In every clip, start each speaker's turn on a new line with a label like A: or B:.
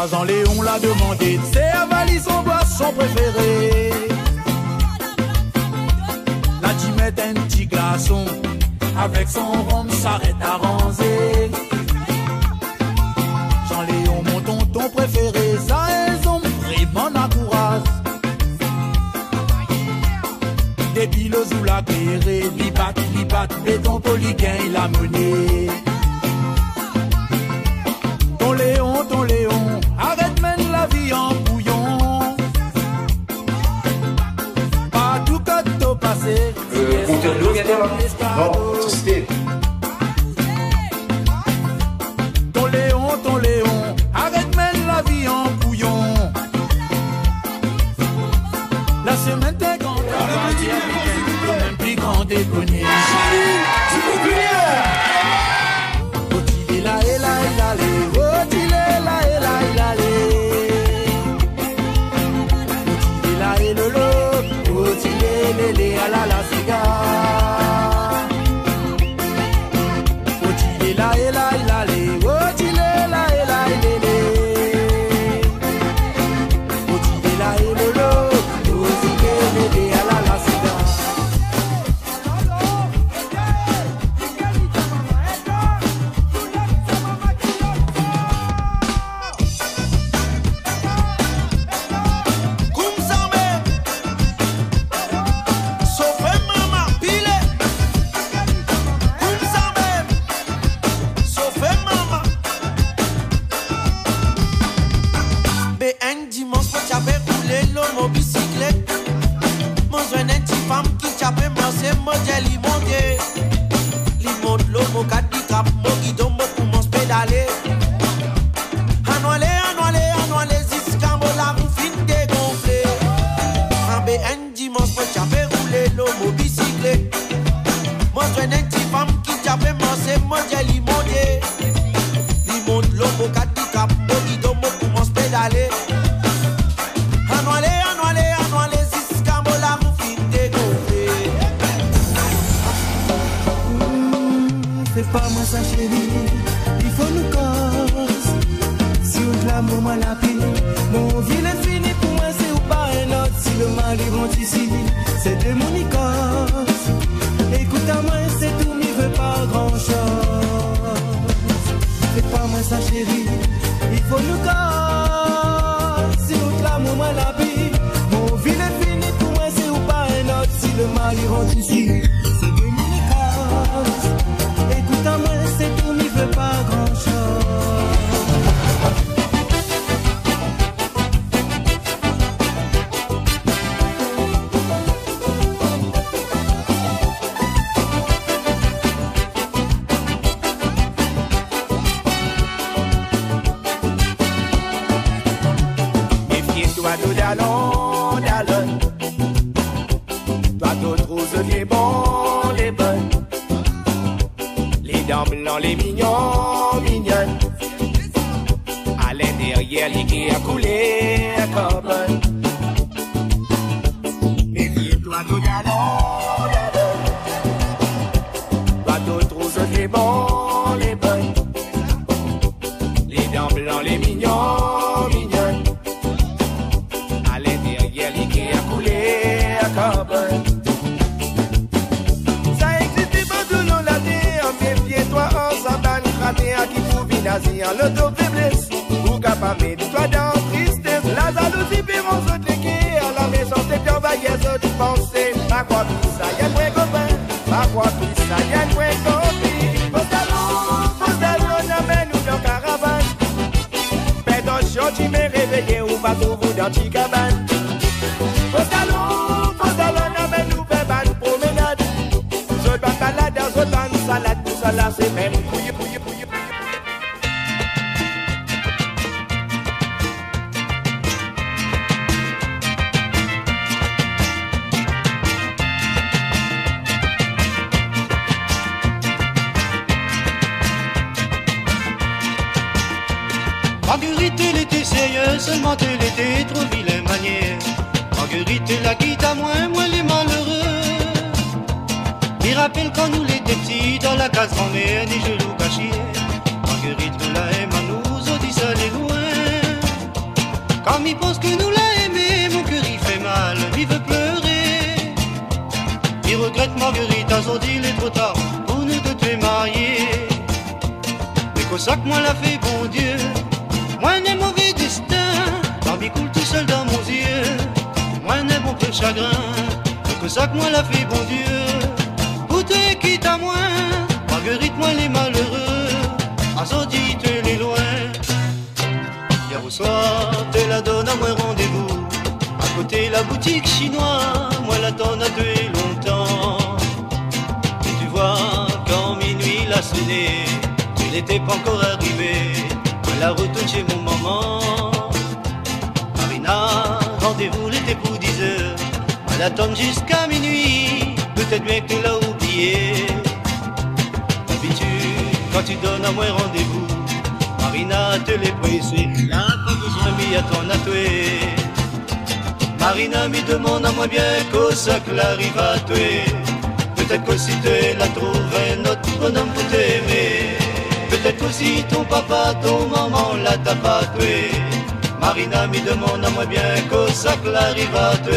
A: fois Jean Léon l'a demandé, c'est avaler son boisson préféré. La Jimette un petit glaçon, avec son rhum s'arrête à ranzer. Jean Léon mon tonton préféré, ça est homme vraiment n'encourage. Depuis le zou la clairé, libat, béton polygain il a mené. Ton Léon, arrête mène la vie en bouillon. Pas tout cas de passé.
B: Compteur d'eau, viens là. Non, c'était.
A: Ton Léon, arrête mène la vie en bouillon. La semaine t'es grande, le même plus grand déconné. Lélé à la cigare. Otile la et la lé. Otile la et la lélé. Otile la et lolo. Otile lélé à la cigare.
C: Marguerite, elle était sérieuse, seulement elle était trop vilaine manière. Marguerite, elle a quitté à moi les malheureux. Il rappelle quand nous l'étions petits, dans la case grand-mère, des genoux cachés. Marguerite, nous la aime à nous, on dit ça les loin. Quand il pense que nous l'a aimé, mon cœur il fait mal, il veut pleurer. Il regrette Marguerite, à son dit il est trop tard pour nous deux te marier. Mais qu'au sac moi l'a fait bon Dieu, moi n'ai mauvais destin, Barbie coule tout seul dans mon yeux, moi n'ai bon peu chagrin. Mais qu'au sac moi l'a fait bon Dieu, pour te quitte à moi, Marguerite moi les malheureux, à son dit te les loin. Hier au soir, te la donne à moi rendez-vous, à côté la boutique chinoise, moi l'attends à deux longtemps. Et tu vois, quand minuit l'a sonné, tu n'étais pas encore arrivé, elle retourne chez mon maman. Marina, rendez-vous l'été pour 10 heures, elle attend jusqu'à minuit, peut-être bien que tu l'as oublié. D'habitude, quand tu donnes à moi rendez-vous, Marina te l'est pressé, là pas besoin m'y attendre à toi. Marina m'y demande à moi bien qu'au sac l'arrive à toi. Peut-être qu'aussi tu l'as trouvé notre bonhomme pour t'aimer. Peut-être qu'aussi ton papa, ton maman l'a tapé. Marina m'y demande à moi bien qu'au sac l'arrive à toi.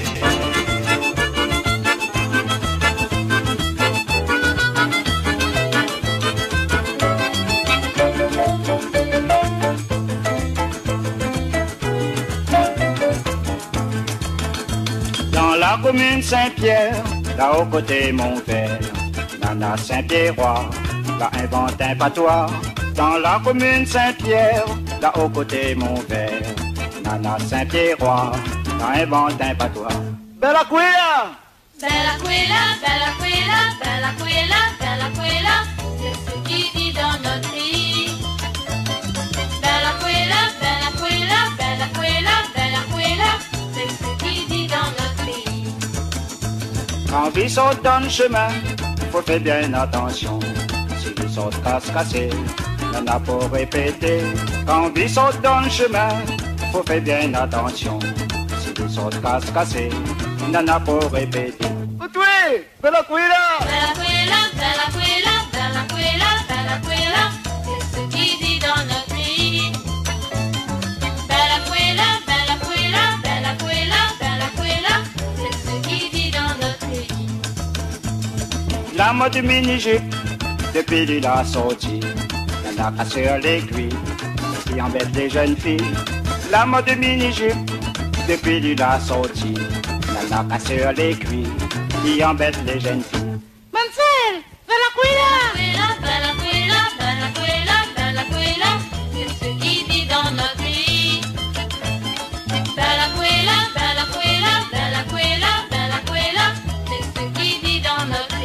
D: Dans la commune Saint-Pierre, là au côté Montvert, Nana Saint-Pierrois l'a inventé un patois. Dans la commune Saint-Pierre, là au côté Montvert, Nana Saint-Pierrois l'a inventé un patois. Bella Quilla!
E: Bella Quilla, Bella Quilla, Bella Quilla, Bella Quilla, c'est ce qui dit dans notre pays. Bella Quilla, Bella Quilla, Bella Quilla, Bella Quilla, c'est ce qui dit dans notre pays.
D: Quand ils sautent dans le chemin, faut faire bien attention. Si ils sautent cassés, n'en a pas répéter. Quand ils sautent dans le chemin, faut faire bien attention. Si ils sautent cassés, n'en a pas répéter. Oui, Bella Quilla!
E: Bella Quilla, Bella Quilla, Bella Quilla, Bella Quilla, c'est ce qui dit dans notre pays. Bella Quilla, Bella Quilla, Bella Quilla, Bella Quilla, c'est ce qui dit dans notre pays.
D: La mode mini-jupe, depuis il a sorti, y'en a cassé l'aiguille, qui embête les jeunes filles. La mode mini-jupe, depuis il a sorti, y'en a cassé l'aiguille, qui embête les jeunes filles.
E: Mademoiselle, Bella Quilla, Bella Quilla, Bella Quilla, Bella Quilla, c'est ce qui dit dans notre pays. Bella Quilla, Bella Quilla, Bella Quilla, Bella Quilla, c'est ce qui dit dans notre pays.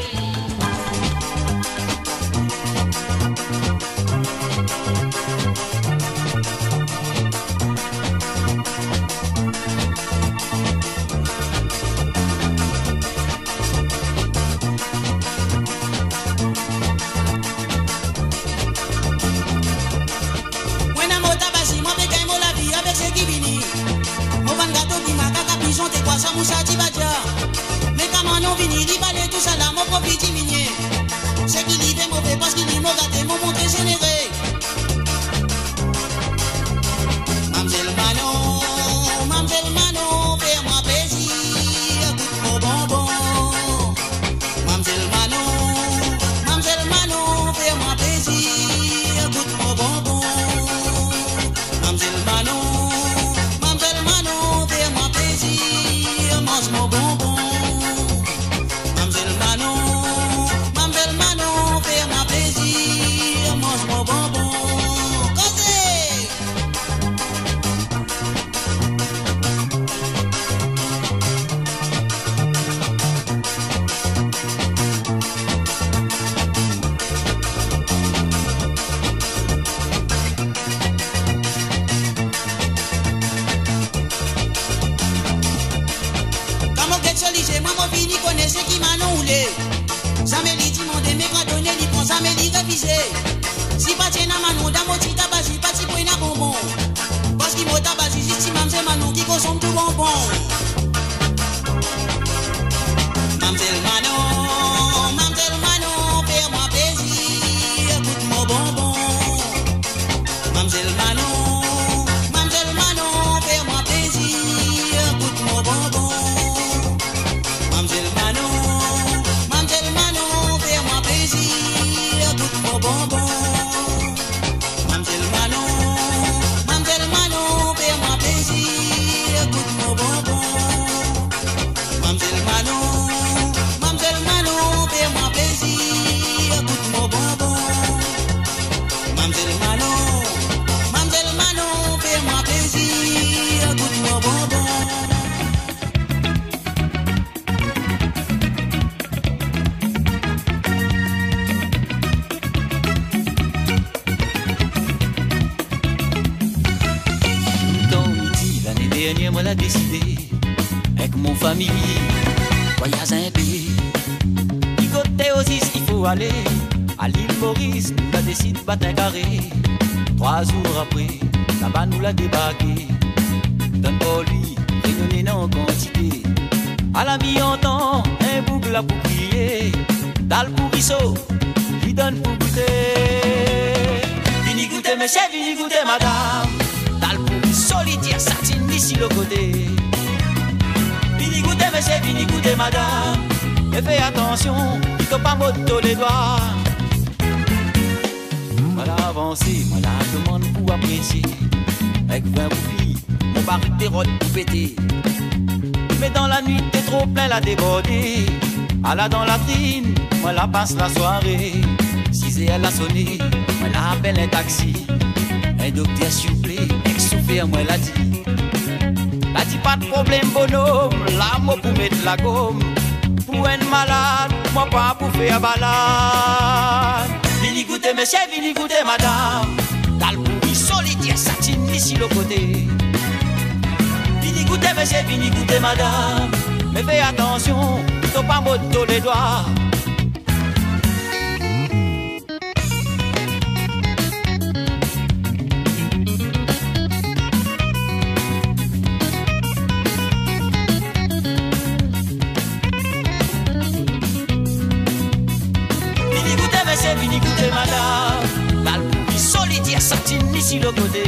F: Mais comment non vini, il valait tout ça là, mon profit diminué. C'est qu'il y est mauvais parce qu'il est mauvais, mon montré généré. Mamselle Manon, fais-moi plaisir, goûte mon bonbon. Mamselle Manon, fais-moi plaisir, goûte mon bonbon. Mamselle Manon, fais-moi plaisir, mange mon bonbon. Mamselle Manon,
G: décidé, avec mon famille, voyage un pays. Du côté aussi, il faut aller à l'île Maurice, nous la décide battre un carré. 3 jours après, là-bas nous l'a débarqué. Donne pour lui, réunionnais en quantité. À la mi-entend, un boucle là pour crier. Dans le pourrisseau, lui donne pour goûter. Vini goûter monsieur, vini goûter madame. Dans le pourrisseau, lui tire satine ici le côté. Vini goûter monsieur, vini goûter madame. Et fais attention, il faut pas moto les doigts. Moi la avancé, moi la demande pour apprécier. Avec 20 roupies, mon baril dérote pour péter. Mais dans la nuit, t'es trop plein la déborder. À la dans la trine, moi la passe la soirée. 6 heures elle a sonné, moi la appelle un taxi. Un docteur s'il vous plaît, ex-chauffeur moi l'a dit. L'a dit pas de problème bonhomme, là moi pour mettre la gomme. Pour un malade, moi pas pour faire balade. Vini goûter monsieur, vini goûter madame. Dans le pourri solitaire, satine ici le côté. Vini goûter monsieur, vini goûter madame. Mais fais attention, t'as pas moto les doigts. Vini goûter madame, dans le pourri solitaire, satine ici le côté.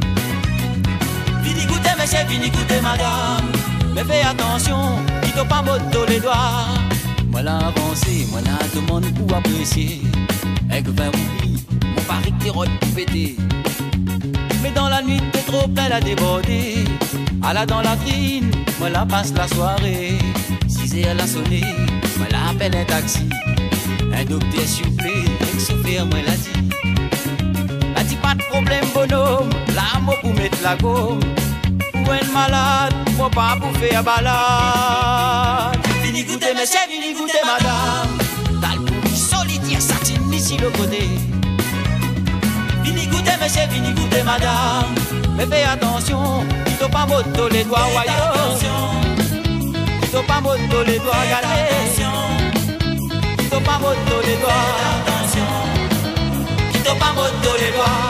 G: Vini goûter monsieur, vini goûter madame. Mais fais attention, il faut pas moto les doigts. Moi l'a avancé, moi la demande pour apprécier. Avec 20 roupies, mon pari dérote pour péter. Mais dans la nuit, t'es trop plein la déborder. À la dans la trine, moi la passe la soirée. 6 heures elle a sonné, moi la appelle un taxi. Un docteur s'il vous plaît, ex-chauffeur moi l'a dit. L'a dit pas de problème bonhomme, là moi pour mettre la gomme. Pour un malade, moi pas pour faire balade. Vini goûter monsieur, vini goûter madame. Dans le pourri solitaire, satine ici le côté. Vini goûter monsieur, vini goûter madame. Mais fais attention, il faut pas moto les doigts, voyons. Il faut pas moto les doigts, regardez. Quitte pas moto les doigts, attention. Quitte pas moto les doigts.